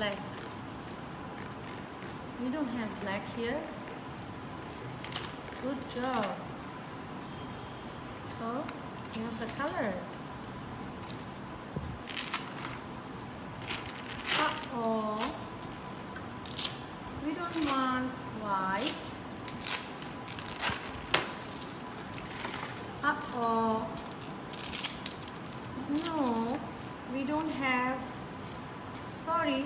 black. We don't have black here. Good job. So you have the colors. Uh-oh. We don't want white. Uh-oh. No, we don't have. Sorry.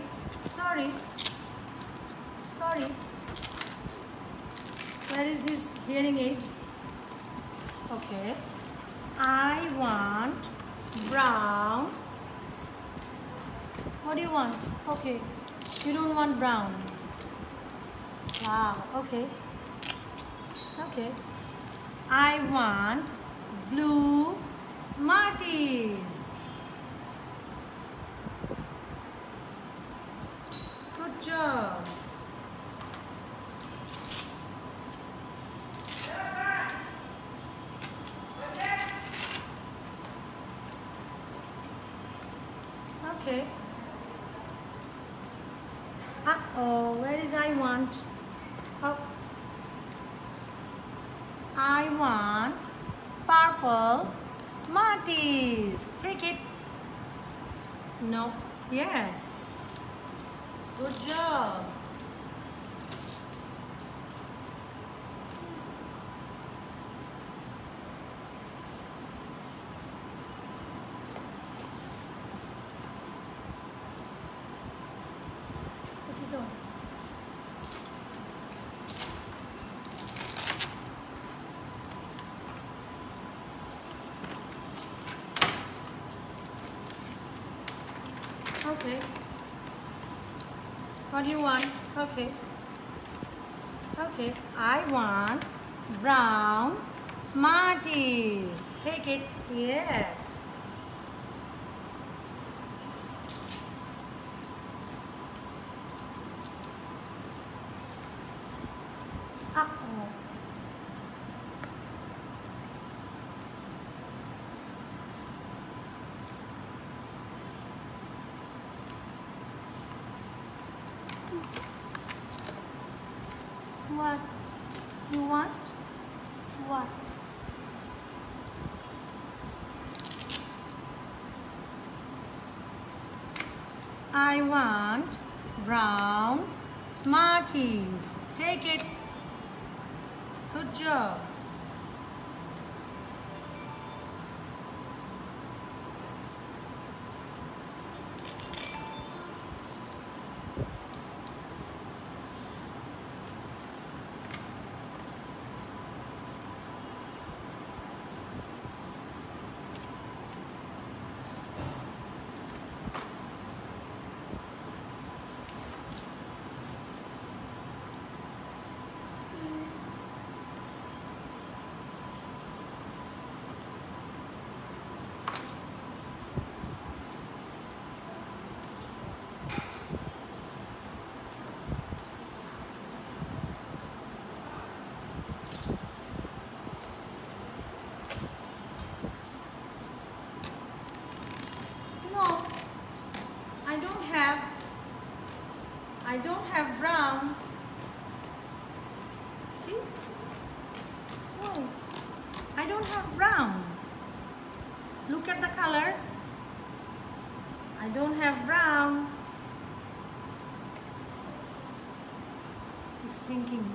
Where is his hearing aid? Okay. I want brown. What do you want? Okay. You don't want brown. Wow. Okay. I want blue Smarties. Good job. Okay. Uh-oh, where is I want? Oh. I want purple Smarties. Take it. No. Yes. Good job. Put it on. Okay. What do you want? Okay. I want brown Smarties. Take it. Yes. Uh-oh. What? You want? What? I want brown Smarties. Take it. Good job. I don't have brown. See? Oh, I don't have brown. Look at the colors. I don't have brown. He's thinking.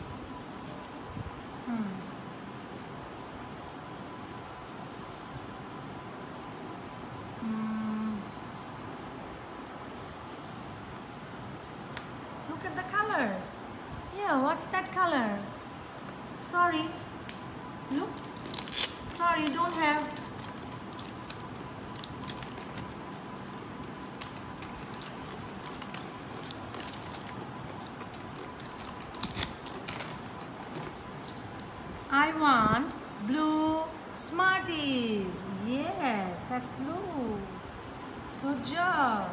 Look at the colors. Yeah, what's that color? Sorry. Look. Sorry, don't have. I want blue Smarties. Yes, that's blue. Good job.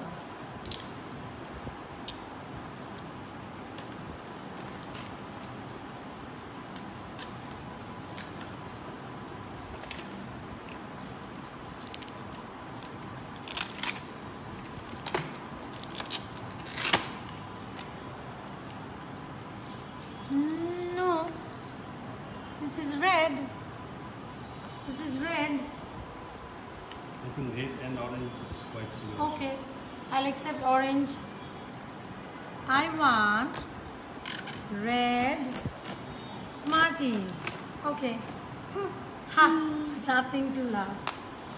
This is red. This is red. I think red and orange is quite similar. Okay, I'll accept orange. I want red Smarties. Okay. Ha! Nothing to laugh.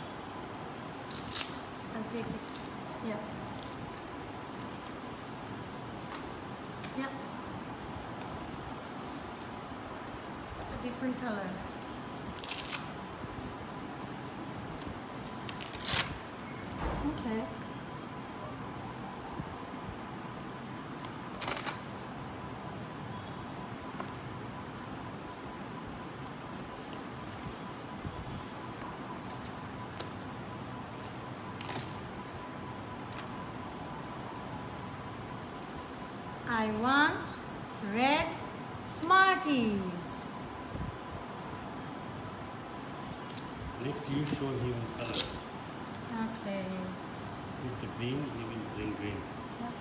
I'll take it. Yeah. Yeah. It's a different color. Okay. I want red Smarties. Next, you show him color. Okay. With the green, he will bring green. Yeah.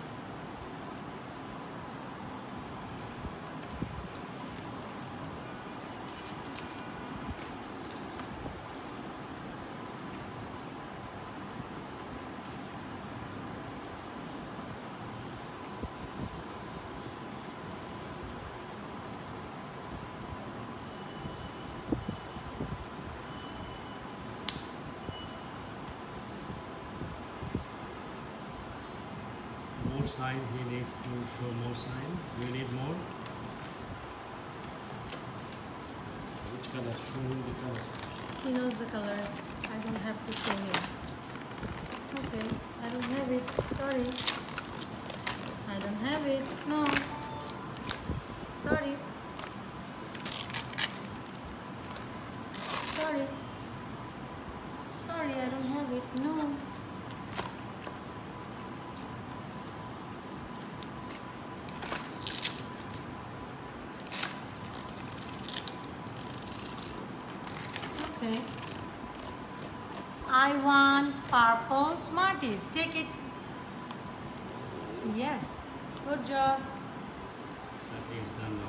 More sign, he needs to show more sign. You need more? Which color? Show him the color. He knows the colors. I don't have to show him. Okay, I don't have it. Sorry. I don't have it. No. Sorry. Sorry. Sorry, I don't have it. No. Okay. I want purple Smarties. Take it. Yes. Good job. That is done now.